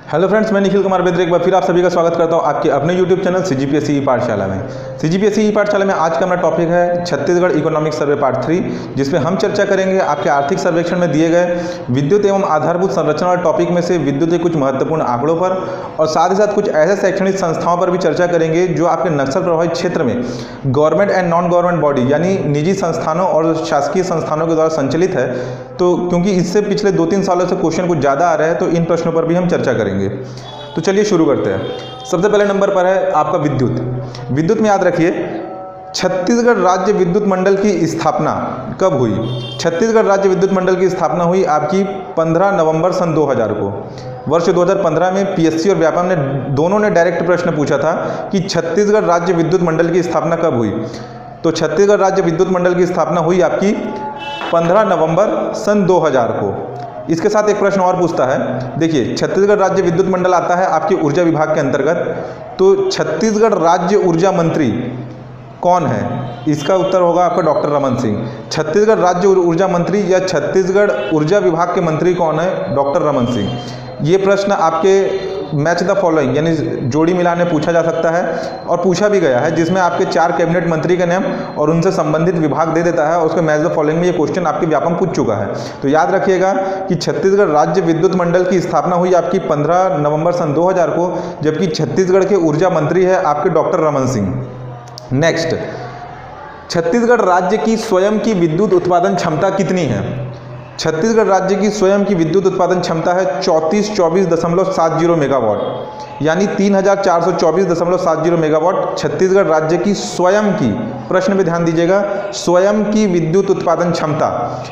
Hello friends, मैं निखिल कुमार बेद्रे एक बार फिर आप सभी का स्वागत करता हूं आपके अपने यूट्यूब चैनल सीजीपीएससी पाठशाला में। सीजीपीएससी पाठशाला में आज का हमारा टॉपिक है छत्तीसगढ़ इकोनॉमिक सर्वे पार्ट 3, जिसमें हम चर्चा करेंगे आपके आर्थिक सर्वेक्षण में दिए गए विद्युत एवं आधारभूत संरचना वाले टॉपिक में से विद्युत के कुछ महत्वपूर्ण आंकड़ों पर, और साथ ही साथ कुछ ऐसे शैक्षणिक संस्थाओं पर भी चर्चा करेंगे जो आपके नक्सल प्रभावित क्षेत्र में government and non government body यानी निजी संस्थानों और शासकीय संस्थानों के द्वारा संचालित है। तो क्योंकि इससे पिछले 2-3 सालों से क्वेश्चन कुछ ज़्यादा आ रहे हैं, तो इन प्रश्नों पर भी हम चर्चा करेंगे। तो चलिए शुरू करते हैं। सबसे पहले नंबर पर है आपका विद्युत में याद रखिए, छत्तीसगढ़ राज्य विद्युत मंडल की स्थापना कब हुई। छत्तीसगढ़ राज्य विद्युत मंडल की स्थापना हुई आपकी 15 नवंबर सन 2000 को। वर्ष 2015 में पीएससी और व्यापम ने दोनों ने डायरेक्ट प्रश्न पूछा था कि छत्तीसगढ़ राज्य विद्युत मंडल की स्थापना कब हुई। तो छत्तीसगढ़ राज्य विद्युत मंडल की स्थापना हुई आपकी 15 नवंबर सन 2000 को। इसके साथ एक प्रश्न और पूछता है, देखिए छत्तीसगढ़ राज्य विद्युत मंडल आता है आपके ऊर्जा विभाग के अंतर्गत, तो छत्तीसगढ़ राज्य ऊर्जा मंत्री कौन है। इसका उत्तर होगा आपका डॉक्टर रमन सिंह। छत्तीसगढ़ राज्य ऊर्जा मंत्री या छत्तीसगढ़ ऊर्जा विभाग के मंत्री कौन है, डॉक्टर रमन सिंह। ये प्रश्न आपके मैच द फॉलोइंग यानी जोड़ी मिलाने पूछा जा सकता है, और पूछा भी गया है, जिसमें आपके 4 कैबिनेट मंत्री का नाम और उनसे संबंधित विभाग दे देता है, और उसके मैच द फॉलोइंग में ये क्वेश्चन आपके व्यापम पूछ चुका है। तो याद रखिएगा कि छत्तीसगढ़ राज्य विद्युत मंडल की स्थापना हुई आपकी 15 नवंबर सन 2000 को, जबकि छत्तीसगढ़ के ऊर्जा मंत्री है आपके डॉक्टर रमन सिंह। नेक्स्ट, छत्तीसगढ़ राज्य की स्वयं की विद्युत उत्पादन क्षमता कितनी है। छत्तीसगढ़ राज्य की स्वयं की विद्युत उत्पादन क्षमता है 3424.70 मेगावाट, यानी 3424.70 मेगावाट छत्तीसगढ़ राज्य की स्वयं की, प्रश्न में ध्यान दीजिएगा, स्वयं की विद्युत उत्पादन क्षमता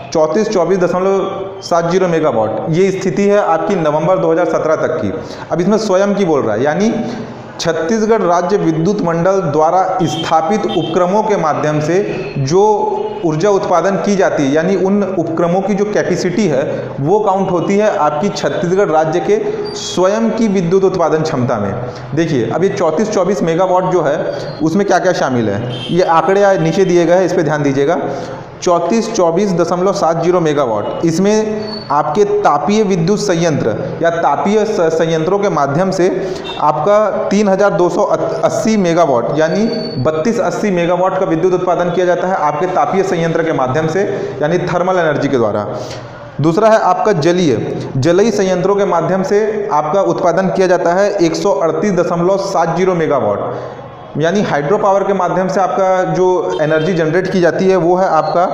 3424.70 मेगावाट। ये स्थिति है आपकी नवंबर 2017 तक की। अब इसमें स्वयं की बोल रहा है, यानी छत्तीसगढ़ राज्य विद्युत मंडल द्वारा स्थापित उपक्रमों के माध्यम से जो ऊर्जा उत्पादन की जाती है, यानी उन उपक्रमों की जो कैपेसिटी है वो काउंट होती है आपकी छत्तीसगढ़ राज्य के स्वयं की विद्युत उत्पादन क्षमता में। देखिए अब ये 3424 मेगावाट जो है उसमें क्या क्या शामिल है, ये आंकड़े नीचे दिए गए हैं, इस पर ध्यान दीजिएगा। 3424.70 मेगावाट, इसमें आपके तापीय विद्युत संयंत्र या तापीय संयंत्रों के माध्यम से आपका 3280 मेगावाट यानी 3280 मेगावाट का विद्युत उत्पादन किया जाता है आपके तापीय संयंत्र के माध्यम से, यानी थर्मल एनर्जी के द्वारा। दूसरा है आपका जलीय संयंत्रों के माध्यम से आपका उत्पादन किया जाता है 138.70 मेगावाट, यानी हाइड्रो पावर के माध्यम से आपका जो एनर्जी जनरेट की जाती है वो है आपका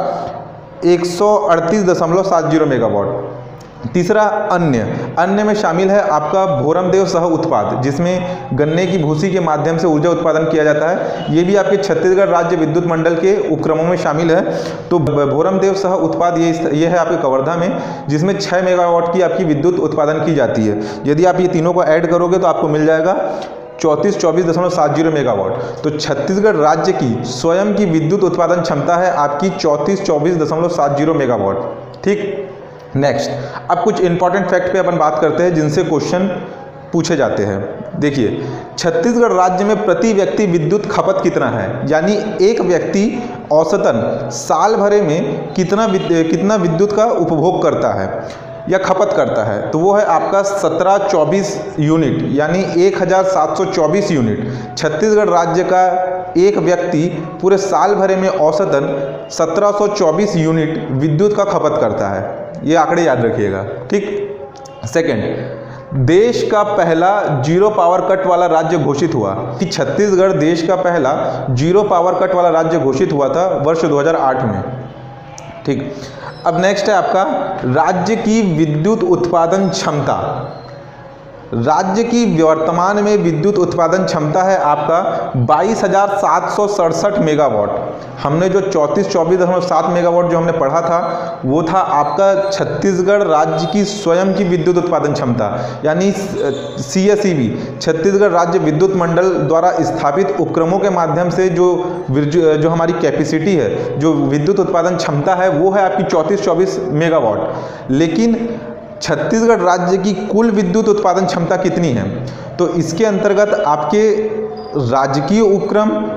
138.70 मेगावाट। तीसरा अन्य में शामिल है आपका भोरमदेव सह उत्पाद, जिसमें गन्ने की भूसी के माध्यम से ऊर्जा उत्पादन किया जाता है। ये भी आपके छत्तीसगढ़ राज्य विद्युत मंडल के उपक्रमों में शामिल है। तो भोरमदेव सह उत्पाद ये है आपके कवर्धा में, जिसमें 6 मेगावाट की आपकी विद्युत उत्पादन की जाती है। यदि आप ये तीनों को ऐड करोगे तो आपको मिल जाएगा 3424.70 मेगावाट। तो छत्तीसगढ़ राज्य की स्वयं की विद्युत उत्पादन क्षमता है आपकी 3424.70 मेगावाट। ठीक, नेक्स्ट, अब कुछ इंपॉर्टेंट फैक्ट पे अपन बात करते हैं जिनसे क्वेश्चन पूछे जाते हैं। देखिए छत्तीसगढ़ राज्य में प्रति व्यक्ति विद्युत खपत कितना है, यानी एक व्यक्ति औसतन साल भरे में कितना विद्युत का उपभोग करता है या खपत करता है। तो वो है आपका 1724 यूनिट, यानी 1724 यूनिट। छत्तीसगढ़ राज्य का एक व्यक्ति पूरे साल भरे में औसतन 1724 यूनिट विद्युत का खपत करता है। ये आंकड़े याद रखिएगा। ठीक, सेकंड, देश का पहला जीरो पावर कट वाला राज्य घोषित हुआ कि छत्तीसगढ़ देश का पहला जीरो पावर कट वाला राज्य घोषित हुआ था वर्ष 2008 में। ठीक, अब नेक्स्ट है आपका राज्य की विद्युत उत्पादन क्षमता। राज्य की वर्तमान में विद्युत उत्पादन क्षमता है आपका 22,767 मेगावाट। हमने जो 3424.7 मेगावाट जो हमने पढ़ा था वो था आपका छत्तीसगढ़ राज्य की स्वयं की विद्युत उत्पादन क्षमता, यानी CSEB छत्तीसगढ़ राज्य विद्युत मंडल द्वारा स्थापित उपक्रमों के माध्यम से जो हमारी कैपेसिटी है, जो विद्युत उत्पादन क्षमता है वो है आपकी 3424 मेगावाट। लेकिन छत्तीसगढ़ राज्य की कुल विद्युत उत्पादन क्षमता कितनी है, तो इसके अंतर्गत आपके राजकीय उपक्रम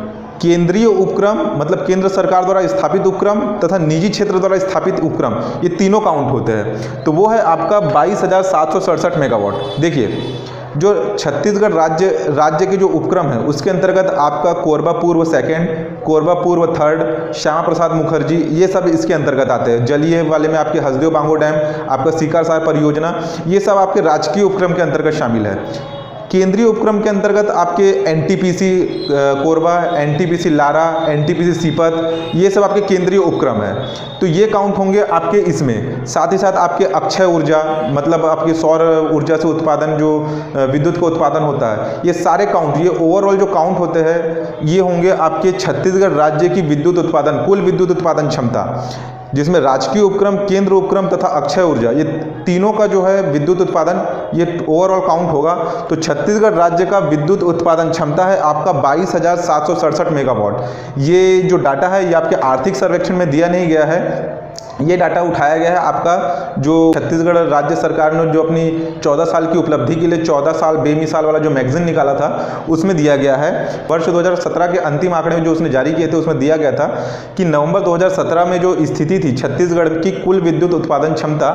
केंद्रीय उपक्रम मतलब केंद्र सरकार द्वारा स्थापित उपक्रम तथा निजी क्षेत्र द्वारा स्थापित उपक्रम, ये तीनों काउंट होते हैं। तो वो है आपका 22,767 मेगावाट। देखिए जो छत्तीसगढ़ राज्य के जो उपक्रम है उसके अंतर्गत आपका कोरबा पूर्व सेकंड, कोरबा पूर्व थर्ड, श्यामा प्रसाद मुखर्जी, ये सब इसके अंतर्गत आते हैं। जलीय वाले में आपके हसदेव बांगो डैम, आपका सीकरसार परियोजना, ये सब आपके राजकीय उपक्रम के अंतर्गत शामिल है। केंद्रीय उपक्रम के अंतर्गत आपके NTPC Korba, NTPC Lara, NTPC Sipat, ये सब आपके केंद्रीय उपक्रम है। तो ये काउंट होंगे आपके इसमें। साथ ही साथ आपके अक्षय ऊर्जा मतलब आपके सौर ऊर्जा से उत्पादन जो विद्युत का उत्पादन होता है, ये सारे काउंट, ये ओवरऑल जो काउंट होते हैं ये होंगे आपके छत्तीसगढ़ राज्य की विद्युत उत्पादन, कुल विद्युत उत्पादन क्षमता, जिसमें राजकीय उपक्रम, केंद्र उपक्रम तथा अक्षय ऊर्जा, ये तीनों का जो है विद्युत उत्पादन ये ओवरऑल काउंट होगा। तो छत्तीसगढ़ राज्य का विद्युत उत्पादन क्षमता है आपका 22,767 मेगावाट। ये जो डाटा है ये आपके आर्थिक सर्वेक्षण में दिया नहीं गया है, ये डाटा उठाया गया है आपका जो छत्तीसगढ़ राज्य सरकार ने जो अपनी 14 साल की उपलब्धि के लिए 14 साल बेमिसाल वाला जो मैगजीन निकाला था उसमें दिया गया है। वर्ष 2017 के अंतिम आंकड़े में जो उसने जारी किए थे उसमें दिया गया था कि नवंबर 2017 में जो स्थिति थी छत्तीसगढ़ की कुल विद्युत उत्पादन क्षमता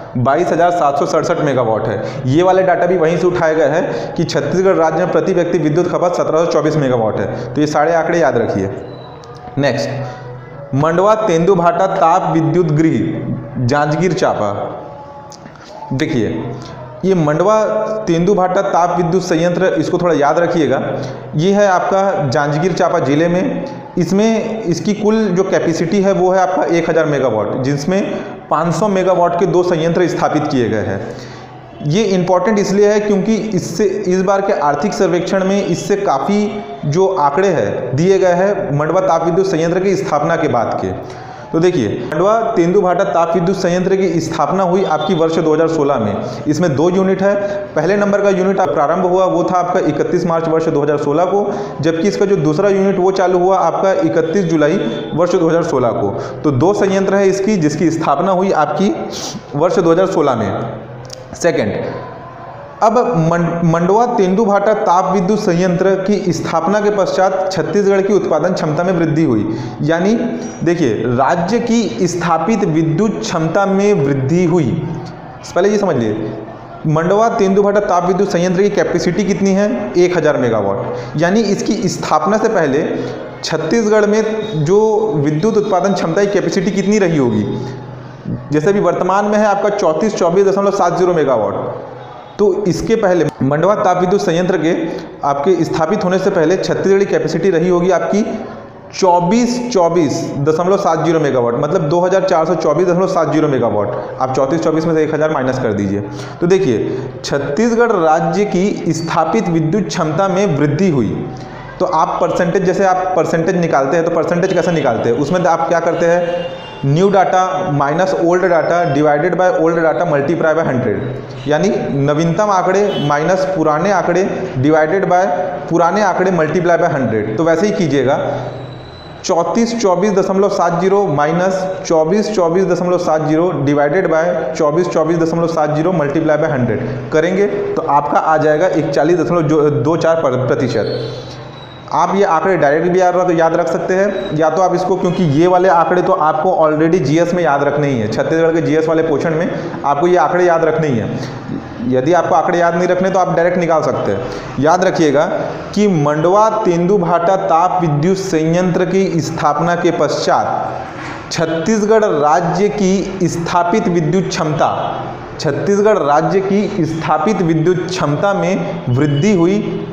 22,767 मेगावाट है। ये वाले डाटा भी वहीं से उठाया गया है कि छत्तीसगढ़ राज्य में प्रति व्यक्ति विद्युत खपत 1724 मेगावाट है। तो ये सारे आंकड़े याद रखिए। नेक्स्ट, मंडवा तेंदुभाटा ताप विद्युत गृह जांजगीर चांपा। देखिए ये मंडवा तेंदुभाटा ताप विद्युत संयंत्र, इसको थोड़ा याद रखिएगा। ये है आपका जांजगीर चांपा जिले में। इसमें इसकी कुल जो कैपेसिटी है वो है आपका 1000 मेगावाट, जिसमें 500 मेगावाट के 2 संयंत्र स्थापित किए गए हैं। ये इम्पॉर्टेंट इसलिए है क्योंकि इससे इस बार के आर्थिक सर्वेक्षण में इससे काफ़ी जो आंकड़े हैं दिए गए हैं मंडवा ताप विद्युत संयंत्र की स्थापना के बाद के। तो देखिए मंडवा तेंदुभाटा ताप विद्युत संयंत्र की स्थापना हुई आपकी वर्ष 2016 में। इसमें 2 यूनिट है। पहले नंबर का यूनिट प्रारंभ हुआ वो था आपका 31 मार्च वर्ष 2016 को, जबकि इसका जो दूसरा यूनिट वो चालू हुआ आपका 31 जुलाई वर्ष 2016 को। तो 2 संयंत्र है इसकी जिसकी स्थापना हुई आपकी वर्ष 2016 में। सेकंड, अब मंडवा तेंदुभाटा ताप विद्युत संयंत्र की स्थापना के पश्चात छत्तीसगढ़ की उत्पादन क्षमता में वृद्धि हुई। यानी देखिए राज्य की स्थापित विद्युत क्षमता में वृद्धि हुई। पहले ये समझ लिए मंडवा तेंदुभाटा ताप विद्युत संयंत्र की कैपेसिटी कितनी है 1000 मेगावाट। यानी इसकी स्थापना से पहले छत्तीसगढ़ में जो विद्युत उत्पादन क्षमता की कैपेसिटी कितनी रही होगी, जैसे भी वर्तमान में है आपका 3424.70 मेगावाट। तो इसके पहले मंडवा ताप विद्युत संयंत्र के आपके स्थापित होने से पहले छत्तीसगढ़ की कैपेसिटी रही होगी आपकी 2470 मेगावाट, मतलब 2424.70 मेगावाट। आप 3424 में से 1000 माइनस कर दीजिए। तो देखिए छत्तीसगढ़ राज्य की स्थापित विद्युत क्षमता में वृद्धि हुई। तो आप परसेंटेज, जैसे आप परसेंटेज निकालते हैं तो परसेंटेज कैसे निकालते हैं, उसमें आप क्या करते हैं, new data minus old data divided by old data multiply by 100। यानी नवीनतम आंकड़े माइनस पुराने आंकड़े डिवाइडेड बाय पुराने आंकड़े मल्टीप्लाई बाय 100। तो वैसे ही कीजिएगा 3424.70 minus 2424.70 divided by 2424.70 multiply by 100 करेंगे तो आपका आ जाएगा 41.24%। आप ये आंकड़े डायरेक्ट भी याद रख सकते हैं, या तो आप इसको, क्योंकि ये वाले आंकड़े तो आपको ऑलरेडी जीएस में याद रखने ही है, छत्तीसगढ़ के जीएस वाले पोर्शन में आपको ये आंकड़े याद रखने ही है। यदि आपको आंकड़े याद नहीं रखने तो आप डायरेक्ट निकाल सकते हैं। याद रखिएगा कि मंडवा तेंदुभाटा ताप विद्युत संयंत्र की स्थापना के पश्चात छत्तीसगढ़ राज्य की स्थापित विद्युत क्षमता, छत्तीसगढ़ राज्य की स्थापित विद्युत क्षमता में वृद्धि हुई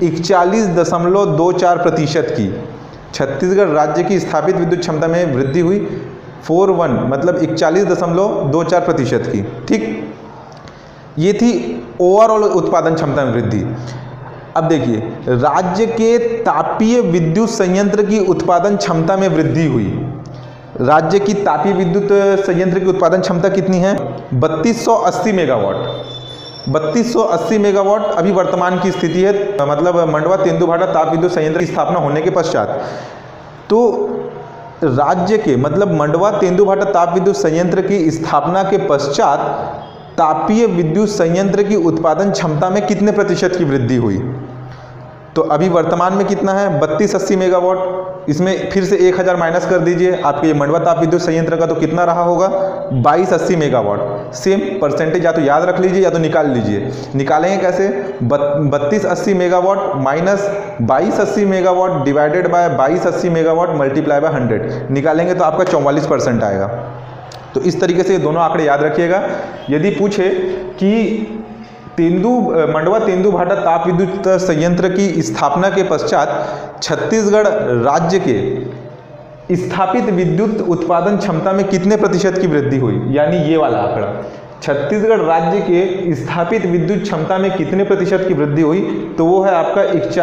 41.24% की। छत्तीसगढ़ राज्य की स्थापित विद्युत क्षमता में वृद्धि हुई 41 मतलब 41.24% की। ठीक, ये थी ओवरऑल उत्पादन क्षमता में वृद्धि। अब देखिए राज्य के तापीय विद्युत संयंत्र की उत्पादन क्षमता में वृद्धि हुई। राज्य की तापीय विद्युत संयंत्र की उत्पादन क्षमता कितनी है 3280 मेगावाट। 3280 मेगावाट अभी वर्तमान की स्थिति है, मतलब मंडवा तेंदुभाटा ताप विद्युत संयंत्र की स्थापना होने के पश्चात। तो राज्य के मतलब मंडवा तेंदुभाटा ताप विद्युत संयंत्र की स्थापना के पश्चात तापीय विद्युत संयंत्र की उत्पादन क्षमता में कितने प्रतिशत की वृद्धि हुई। तो अभी वर्तमान में कितना है 3280 मेगावाट। इसमें फिर से 1000 माइनस कर दीजिए, आपके ये मंडवा ताप विद्युत संयंत्र का तो कितना रहा होगा 2280 मेगावाट। सेम परसेंटेज या तो याद रख लीजिए या तो निकाल लीजिए। निकालेंगे कैसे, 3280 megawatt minus 2280 megawatt divided by 2280 megawatt multiply by 100 निकालेंगे तो आपका 44% आएगा। तो इस तरीके से ये दोनों आंकड़े याद रखिएगा। यदि पूछे कि मंडवा तेंदुभाटा ताप विद्युत संयंत्र की स्थापना के पश्चात छत्तीसगढ़ राज्य के स्थापित विद्युत उत्पादन क्षमता में कितने प्रतिशत की वृद्धि हुई, यानी ये वाला आंकड़ा, छत्तीसगढ़ राज्य के स्थापित विद्युत क्षमता में कितने प्रतिशत की वृद्धि हुई, तो वो है आपका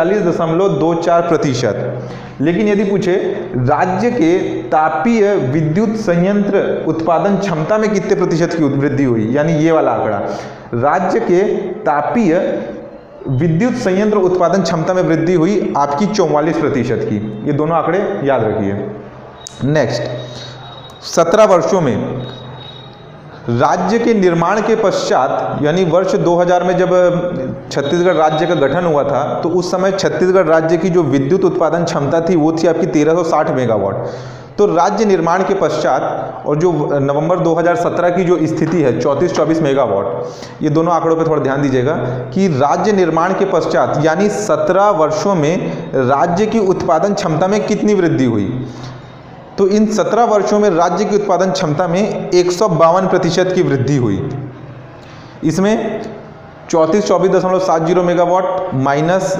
41.24%। लेकिन यदि पूछे राज्य के तापीय विद्युत संयंत्र उत्पादन क्षमता में कितने प्रतिशत की वृद्धि हुई, यानी ये वाला आंकड़ा, राज्य के तापीय विद्युत संयंत्र उत्पादन क्षमता में वृद्धि हुई आपकी 44% की। ये दोनों आंकड़े याद रखिए। नेक्स्ट, 17 वर्षों में राज्य के निर्माण के पश्चात, यानी वर्ष 2000 में जब छत्तीसगढ़ राज्य का गठन हुआ था तो उस समय छत्तीसगढ़ राज्य की जो विद्युत उत्पादन क्षमता थी वो थी आपकी 1360 मेगावाट। तो राज्य निर्माण के पश्चात और जो नवंबर 2017 की जो स्थिति है 3424 मेगावाट, ये दोनों आंकड़ों पे थोड़ा ध्यान दीजिएगा कि राज्य निर्माण के पश्चात यानी 17 वर्षों में राज्य की उत्पादन क्षमता में कितनी वृद्धि हुई। तो इन 17 वर्षों में राज्य की उत्पादन क्षमता में 152% की वृद्धि हुई। इसमें 3424.70 megawatt minus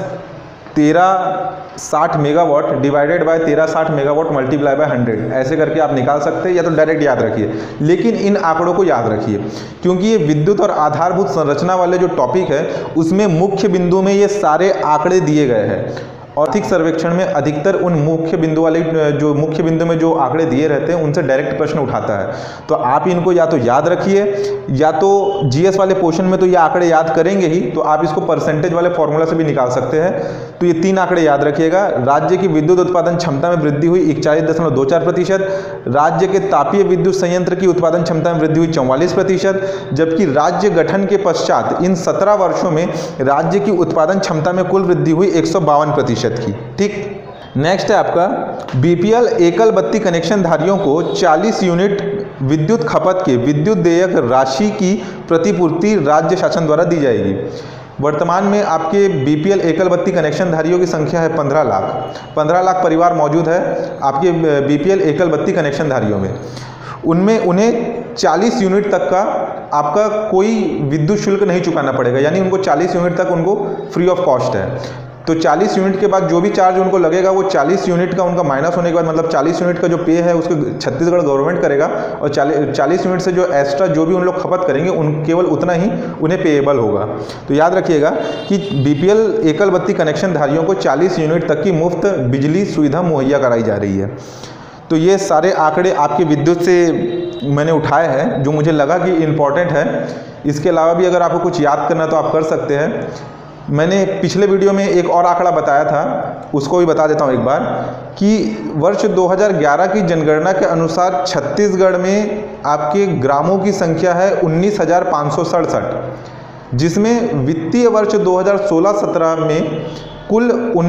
1360 megawatt divided by 1360 megawatt multiply by 100 ऐसे करके आप निकाल सकते हैं या तो डायरेक्ट याद रखिए। लेकिन इन आंकड़ों को याद रखिए क्योंकि ये विद्युत और आधारभूत संरचना वाले जो टॉपिक है उसमें मुख्य बिंदु में ये सारे आंकड़े दिए गए हैं। आर्थिक सर्वेक्षण में अधिकतर उन मुख्य बिंदु वाले जो मुख्य बिंदु में जो आंकड़े दिए रहते हैं उनसे डायरेक्ट प्रश्न उठाता है। तो आप इनको या तो याद रखिए या तो जीएस वाले पोर्शन में तो ये आंकड़े याद करेंगे ही, तो आप इसको परसेंटेज वाले फॉर्मूला से भी निकाल सकते हैं। तो ये 3 आंकड़े याद रखिएगा। राज्य की विद्युत उत्पादन क्षमता में वृद्धि हुई 41.24%, राज्य के तापीय विद्युत संयंत्र की उत्पादन क्षमता में वृद्धि हुई 44%, जबकि राज्य गठन के पश्चात इन 17 वर्षों में राज्य की उत्पादन क्षमता में कुल वृद्धि हुई 152% की। ठीक, नेक्स्ट है आपका बीपीएल एकल बत्ती कनेक्शन धारियों को 40 यूनिट विद्युत खपत के विद्युत देयक राशि की प्रतिपूर्ति राज्य शासन द्वारा दी जाएगी। वर्तमान में आपके बीपीएल एकल बत्ती कनेक्शन धारियों की संख्या है 15 लाख। 15 लाख परिवार मौजूद है आपके बीपीएल एकल बत्ती कनेक्शन धारियों में। उनमें उन्हें 40 यूनिट तक का आपका कोई विद्युत शुल्क नहीं चुकाना पड़ेगा, यानी उनको 40 यूनिट तक उनको फ्री ऑफ कॉस्ट है। तो 40 यूनिट के बाद जो भी चार्ज उनको लगेगा वो 40 यूनिट का उनका माइनस होने के बाद, मतलब 40 यूनिट का जो पे है उसको छत्तीसगढ़ गवर्नमेंट करेगा और 40 यूनिट से जो एक्स्ट्रा जो भी उन लोग खपत करेंगे उन केवल उतना ही उन्हें पेएबल होगा। तो याद रखिएगा कि बीपीएल एकल बत्ती कनेक्शन धारियों को 40 यूनिट तक की मुफ्त बिजली सुविधा मुहैया कराई जा रही है। तो ये सारे आंकड़े आपके विद्युत से मैंने उठाए हैं जो मुझे लगा कि इम्पॉर्टेंट है। इसके अलावा भी अगर आपको कुछ याद करना तो आप कर सकते हैं। मैंने पिछले वीडियो में एक और आंकड़ा बताया था, उसको भी बता देता हूँ एक बार कि वर्ष 2011 की जनगणना के अनुसार छत्तीसगढ़ में आपके ग्रामों की संख्या है 19,567, जिसमें वित्तीय वर्ष 2016-17 में कुल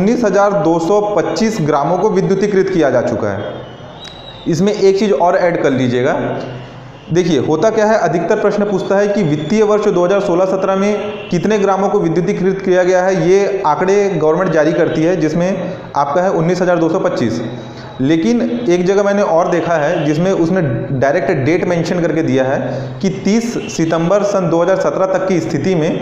19,225 ग्रामों को विद्युतीकृत किया जा चुका है। इसमें एक चीज़ और ऐड कर लीजिएगा। देखिए होता क्या है, अधिकतर प्रश्न पूछता है कि वित्तीय वर्ष 2016-17 में कितने ग्रामों को विद्युतीकृत किया गया है। ये आंकड़े गवर्नमेंट जारी करती है जिसमें आपका है 19,225। लेकिन एक जगह मैंने और देखा है जिसमें उसने डायरेक्ट डेट मेंशन करके दिया है कि 30 सितंबर सन 2017 तक की स्थिति में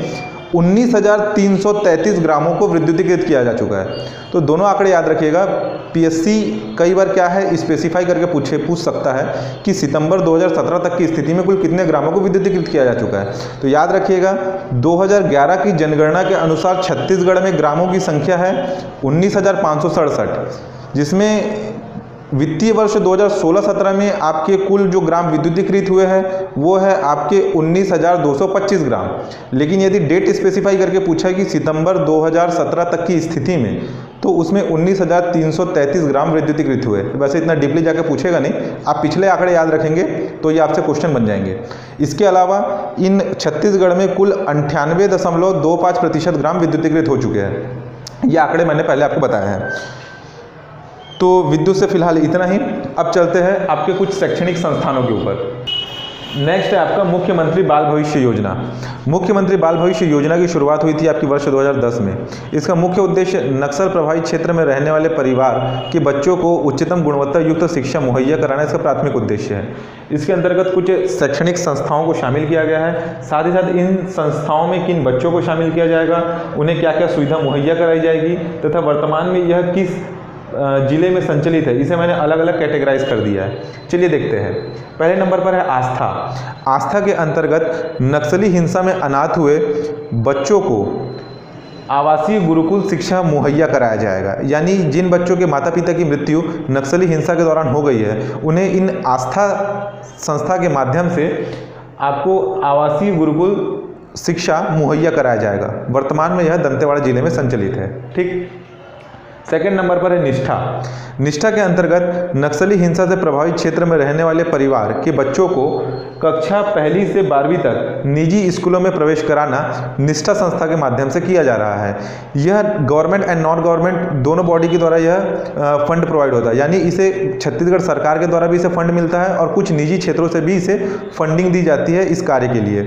19,333 ग्रामों को विद्युतीकृत किया जा चुका है। तो दोनों आंकड़े याद रखिएगा। पीएससी कई बार क्या है स्पेसिफाई करके पूछ सकता है कि सितंबर 2017 तक की स्थिति में कुल कितने ग्रामों को विद्युतीकृत किया जा चुका है। तो याद रखिएगा 2011 की जनगणना के अनुसार छत्तीसगढ़ में ग्रामों की संख्या है 19,567, जिसमें वित्तीय वर्ष 2016-17 में आपके कुल जो ग्राम विद्युतीकृत हुए हैं वो है आपके 19,225 ग्राम। लेकिन यदि डेट स्पेसिफाई करके पूछा है कि सितंबर 2017 तक की स्थिति में, तो उसमें 19,333 ग्राम विद्युतीकृत हुए। वैसे इतना डीपली जाके पूछेगा नहीं, आप पिछले आंकड़े याद रखेंगे तो ये आपसे क्वेश्चन बन जाएंगे। इसके अलावा इन छत्तीसगढ़ में कुल 98.25% ग्राम विद्युतीकृत हो चुके हैं। ये आंकड़े मैंने पहले आपको बताए हैं। तो विद्युत से फिलहाल इतना ही। अब चलते हैं आपके कुछ शैक्षणिक संस्थानों के ऊपर। नेक्स्ट है आपका मुख्यमंत्री बाल भविष्य योजना। मुख्यमंत्री बाल भविष्य योजना की शुरुआत हुई थी आपकी वर्ष 2010 में। इसका मुख्य उद्देश्य नक्सल प्रभावित क्षेत्र में रहने वाले परिवार के बच्चों को उच्चतम गुणवत्ता युक्त शिक्षा मुहैया कराना इसका प्राथमिक उद्देश्य है। इसके अंतर्गत कुछ शैक्षणिक संस्थाओं को शामिल किया गया है। साथ ही साथ इन संस्थाओं में किन बच्चों को शामिल किया जाएगा, उन्हें क्या क्या सुविधा मुहैया कराई जाएगी तथा वर्तमान में यह किस जिले में संचालित है, इसे मैंने अलग अलग कैटेगराइज कर दिया है। चलिए देखते हैं। पहले नंबर पर है आस्था। आस्था के अंतर्गत नक्सली हिंसा में अनाथ हुए बच्चों को आवासीय गुरुकुल शिक्षा मुहैया कराया जाएगा। यानी जिन बच्चों के माता पिता की मृत्यु नक्सली हिंसा के दौरान हो गई है, उन्हें इन आस्था संस्था के माध्यम से आपको आवासीय गुरुकुल शिक्षा मुहैया कराया जाएगा। वर्तमान में यह दंतेवाड़ा जिले में संचालित है। ठीक। सेकेंड नंबर पर है निष्ठा। निष्ठा के अंतर्गत नक्सली हिंसा से प्रभावित क्षेत्र में रहने वाले परिवार के बच्चों को कक्षा 1 से 12वीं तक निजी स्कूलों में प्रवेश कराना निष्ठा संस्था के माध्यम से किया जा रहा है। यह गवर्नमेंट एंड नॉन गवर्नमेंट दोनों बॉडी के द्वारा यह फंड प्रोवाइड होता है। यानी इसे छत्तीसगढ़ सरकार के द्वारा भी इसे फंड मिलता है और कुछ निजी क्षेत्रों से भी इसे फंडिंग दी जाती है इस कार्य के लिए,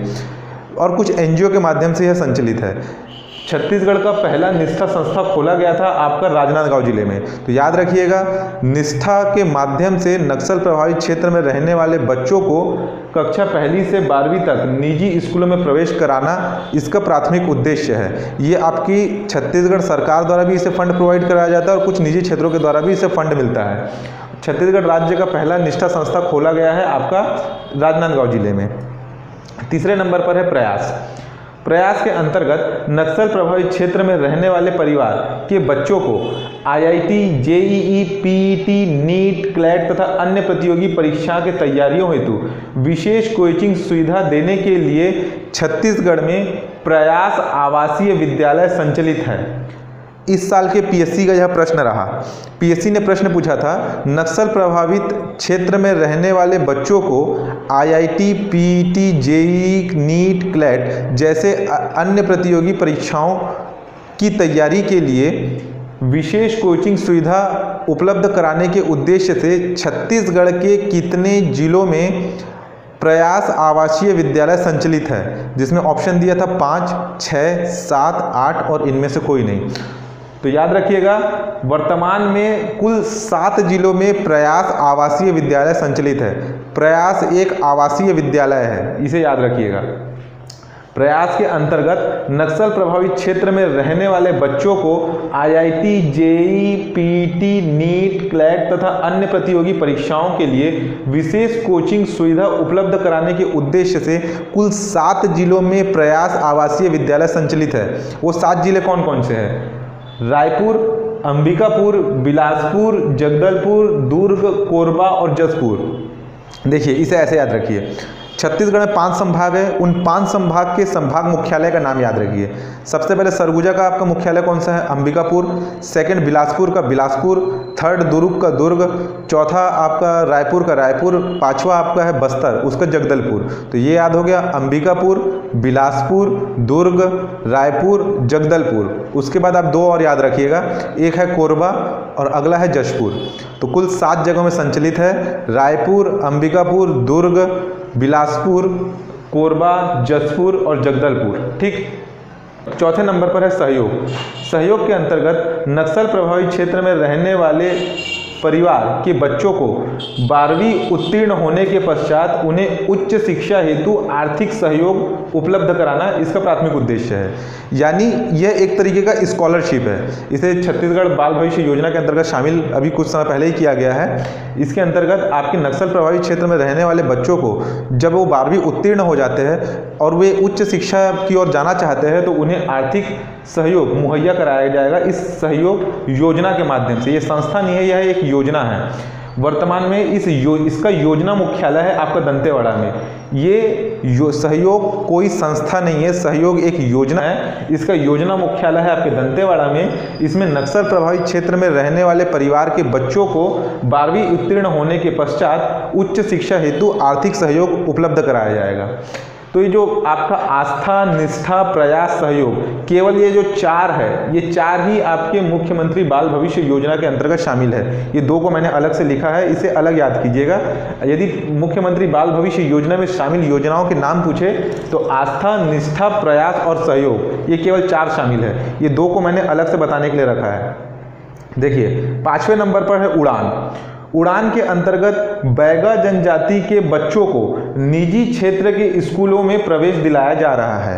और कुछ NGO के माध्यम से यह संचालित है। छत्तीसगढ़ का पहला निष्ठा संस्था खोला गया था आपका राजनांदगांव जिले में। तो याद रखिएगा, निष्ठा के माध्यम से नक्सल प्रभावित क्षेत्र में रहने वाले बच्चों को कक्षा 1 से 12वीं तक निजी स्कूलों में प्रवेश कराना इसका प्राथमिक उद्देश्य है। ये आपकी छत्तीसगढ़ सरकार द्वारा भी इसे फंड प्रोवाइड कराया जाता है और कुछ निजी क्षेत्रों के द्वारा भी इसे फंड मिलता है। छत्तीसगढ़ राज्य का पहला निष्ठा संस्था खोला गया है आपका राजनांदगांव जिले में। तीसरे नंबर पर है प्रयास। प्रयास के अंतर्गत नक्सल प्रभावित क्षेत्र में रहने वाले परिवार के बच्चों को IIT, JEE, PET, NEET, CLAT तथा अन्य प्रतियोगी परीक्षा के तैयारियों हेतु विशेष कोचिंग सुविधा देने के लिए छत्तीसगढ़ में प्रयास आवासीय विद्यालय संचालित है। इस साल के PSC का यह प्रश्न रहा। PSC ने प्रश्न पूछा था, नक्सल प्रभावित क्षेत्र में रहने वाले बच्चों को IIT, PET, JEE, NEET, CLAT जैसे अन्य प्रतियोगी परीक्षाओं की तैयारी के लिए विशेष कोचिंग सुविधा उपलब्ध कराने के उद्देश्य से छत्तीसगढ़ के कितने जिलों में प्रयास आवासीय विद्यालय संचालित है? जिसमें ऑप्शन दिया था 5, 6, 7, 8 और इनमें से कोई नहीं। तो याद रखिएगा, वर्तमान में कुल 7 जिलों में प्रयास आवासीय विद्यालय संचालित है। प्रयास एक आवासीय विद्यालय है, इसे याद रखिएगा। प्रयास के अंतर्गत नक्सल प्रभावित क्षेत्र में रहने वाले बच्चों को IIT, JEE, PET, NEET, CLAT तथा अन्य प्रतियोगी परीक्षाओं के लिए विशेष कोचिंग सुविधा उपलब्ध कराने के उद्देश्य से कुल 7 जिलों में प्रयास आवासीय विद्यालय संचालित है। वो 7 जिले कौन कौन से हैं? रायपुर, अंबिकापुर, बिलासपुर, जगदलपुर, दुर्ग, कोरबा और जशपुर। देखिए, इसे ऐसे याद रखिए। छत्तीसगढ़ में 5 संभाग है। उन 5 संभाग के संभाग मुख्यालय का नाम याद रखिए। सबसे पहले सरगुजा का आपका मुख्यालय कौन सा है? अंबिकापुर। सेकंड बिलासपुर का बिलासपुर। थर्ड दुर्ग का दुर्ग। चौथा आपका रायपुर का रायपुर। 5वां आपका है बस्तर, उसका जगदलपुर। तो ये याद हो गया, अंबिकापुर, बिलासपुर, दुर्ग, रायपुर, जगदलपुर। उसके बाद आप 2 और याद रखिएगा, एक है कोरबा और अगला है जशपुर। तो कुल 7 जगहों में संचालित है, रायपुर, अंबिकापुर, दुर्ग, बिलासपुर, कोरबा, जशपुर और जगदलपुर। ठीक। चौथे नंबर पर है सहयोग। सहयोग के अंतर्गत नक्सल प्रभावित क्षेत्र में रहने वाले परिवार के बच्चों को 12वीं उत्तीर्ण होने के पश्चात उन्हें उच्च शिक्षा हेतु आर्थिक सहयोग उपलब्ध कराना इसका प्राथमिक उद्देश्य है। यानी यह एक तरीके का स्कॉलरशिप है। इसे छत्तीसगढ़ बाल भविष्य योजना के अंतर्गत शामिल अभी कुछ समय पहले ही किया गया है। इसके अंतर्गत आपके नक्सल प्रभावित क्षेत्र में रहने वाले बच्चों को जब वो 12वीं उत्तीर्ण हो जाते हैं और वे उच्च शिक्षा की ओर जाना चाहते हैं तो उन्हें आर्थिक सहयोग मुहैया कराया जाएगा इस सहयोग योजना के माध्यम से। ये संस्था नहीं है, यह एक योजना है। वर्तमान में इसका योजना मुख्यालय है आपका दंतेवाड़ा में। ये सहयोग कोई संस्था नहीं है, सहयोग एक योजना है। इसका योजना मुख्यालय है आपके दंतेवाड़ा में। इसमें नक्सल प्रभावित क्षेत्र में रहने वाले परिवार के बच्चों को 12वीं उत्तीर्ण होने के पश्चात उच्च शिक्षा हेतु आर्थिक सहयोग उपलब्ध कराया जाएगा। तो ये जो आपका आस्था, निष्ठा, प्रयास, सहयोग, केवल ये जो 4 है, ये 4 ही आपके मुख्यमंत्री बाल भविष्य योजना के अंतर्गत शामिल है। ये 2 को मैंने अलग से लिखा है, इसे अलग याद कीजिएगा। यदि मुख्यमंत्री बाल भविष्य योजना में शामिल योजनाओं के नाम पूछे तो आस्था, निष्ठा, प्रयास और सहयोग, ये केवल 4 शामिल है। ये 2 को मैंने अलग से बताने के लिए रखा है। देखिए 5वें नंबर पर है उड़ान। उड़ान के अंतर्गत बैगा जनजाति के बच्चों को निजी क्षेत्र के स्कूलों में प्रवेश दिलाया जा रहा है।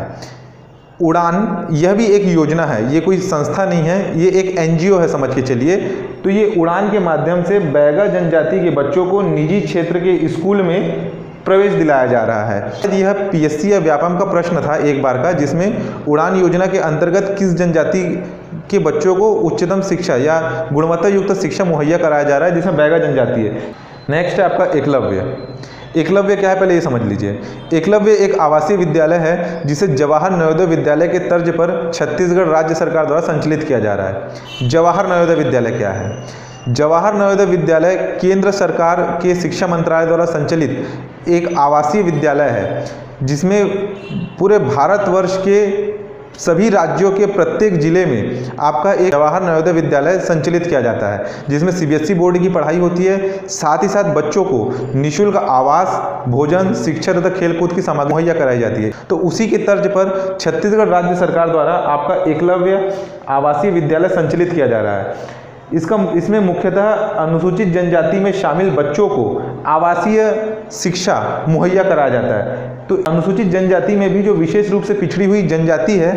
उड़ान यह भी एक योजना है, ये कोई संस्था नहीं है, ये एक एनजीओ है, समझ के चलिए। तो ये उड़ान के माध्यम से बैगा जनजाति के बच्चों को निजी क्षेत्र के स्कूल में प्रवेश दिलाया जा रहा है। यह पीएससी या व्यापम का प्रश्न था एक बार का, जिसमें उड़ान योजना के अंतर्गत किस जनजाति के बच्चों को उच्चतम शिक्षा या गुणवत्ता युक्त शिक्षा मुहैया कराया जा रहा है, जिसमें बैगा जनजाति है। नेक्स्ट है आपका एकलव्य। एकलव्य क्या है, पहले ये समझ लीजिए। एकलव्य एक आवासीय विद्यालय है जिसे जवाहर नवोदय विद्यालय के तर्ज पर छत्तीसगढ़ राज्य सरकार द्वारा संचालित किया जा रहा है। जवाहर नवोदय विद्यालय क्या है? जवाहर नवोदय विद्यालय केंद्र सरकार के शिक्षा मंत्रालय द्वारा संचालित एक आवासीय विद्यालय है, जिसमें पूरे भारतवर्ष के सभी राज्यों के प्रत्येक जिले में आपका एक जवाहर नवोदय विद्यालय संचालित किया जाता है, जिसमें सीबीएसई बोर्ड की पढ़ाई होती है। साथ ही साथ बच्चों को निःशुल्क आवास, भोजन, शिक्षा तथा खेलकूद की सामग्री मुहैया कराई जाती है। तो उसी के तर्ज पर छत्तीसगढ़ राज्य सरकार द्वारा आपका एकलव्य आवासीय विद्यालय संचालित किया जा रहा है। इसमें मुख्यतः अनुसूचित जनजाति में शामिल बच्चों को आवासीय शिक्षा मुहैया कराया जाता है। तो अनुसूचित जनजाति में भी जो विशेष रूप से पिछड़ी हुई जनजाति है,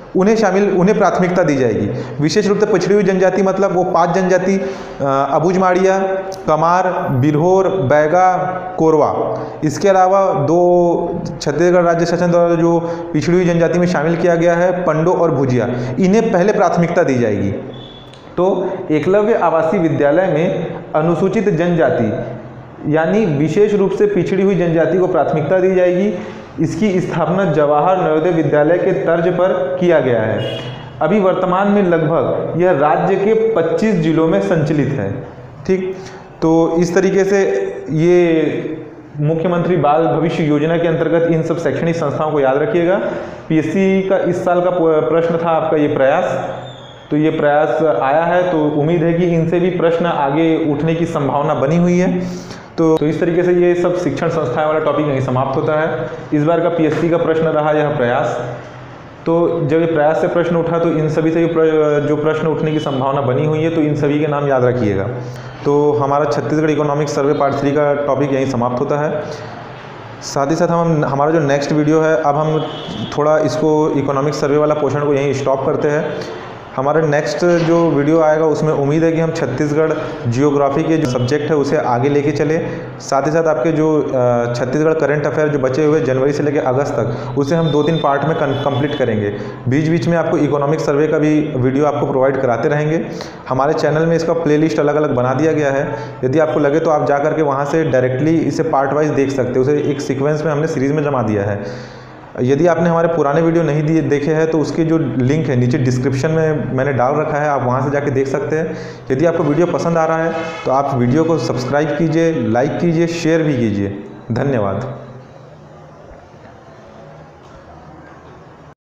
उन्हें प्राथमिकता दी जाएगी। विशेष रूप से पिछड़ी हुई जनजाति मतलब वो 5 जनजाति, अबूझमाड़िया, कमार, बिरहोर, बैगा, कोरवा। इसके अलावा 2 छत्तीसगढ़ राज्य शासन द्वारा जो पिछड़ी हुई जनजाति में शामिल किया गया है, पंडो और भुजिया, इन्हें पहले प्राथमिकता दी जाएगी। तो एकलव्य आवासीय विद्यालय में अनुसूचित जनजाति यानी विशेष रूप से पिछड़ी हुई जनजाति को प्राथमिकता दी जाएगी। इसकी स्थापना जवाहर नवोदय विद्यालय के तर्ज पर किया गया है। अभी वर्तमान में लगभग यह राज्य के 25 जिलों में संचालित है। ठीक, तो इस तरीके से ये मुख्यमंत्री बाल भविष्य योजना के अंतर्गत इन सब शैक्षणिक संस्थाओं को याद रखिएगा। पीएससी का इस साल का प्रश्न था आपका ये प्रयास, तो ये प्रयास आया है, तो उम्मीद है कि इनसे भी प्रश्न आगे उठने की संभावना बनी हुई है। तो इस तरीके से ये सब शिक्षण संस्थाएं वाला टॉपिक यहीं समाप्त होता है। इस बार का पीएससी का प्रश्न रहा यह प्रयास। तो जब ये प्रयास से प्रश्न उठा तो इन सभी से जो प्रश्न उठने की संभावना बनी हुई है, तो इन सभी के नाम याद रखिएगा। तो हमारा छत्तीसगढ़ इकोनॉमिक सर्वे पार्ट 3 का टॉपिक यहीं समाप्त होता है। साथ ही साथ हमारा जो नेक्स्ट वीडियो है, अब हम थोड़ा इसको इकोनॉमिक सर्वे वाला पोर्शन को यहीं स्टॉप करते हैं। हमारे नेक्स्ट जो वीडियो आएगा उसमें उम्मीद है कि हम छत्तीसगढ़ जियोग्राफी के जो सब्जेक्ट है उसे आगे लेके चले। साथ ही साथ आपके जो छत्तीसगढ़ करंट अफेयर जो बचे हुए जनवरी से लेकर अगस्त तक, उसे हम 2-3 पार्ट में कंप्लीट करेंगे। बीच बीच में आपको इकोनॉमिक सर्वे का भी वीडियो आपको प्रोवाइड कराते रहेंगे। हमारे चैनल में इसका प्लेलिस्ट अलग अलग बना दिया गया है। यदि आपको लगे तो आप जा करके वहाँ से डायरेक्टली इसे पार्ट वाइज देख सकते हो। उसे एक सीक्वेंस में हमने सीरीज़ में जमा दिया है। यदि आपने हमारे पुराने वीडियो नहीं देखे हैं तो उसके जो लिंक है नीचे डिस्क्रिप्शन में मैंने डाल रखा है, आप वहां से जाके देख सकते हैं। यदि आपको वीडियो पसंद आ रहा है तो आप वीडियो को सब्सक्राइब कीजिए, लाइक कीजिए, शेयर भी कीजिए। धन्यवाद।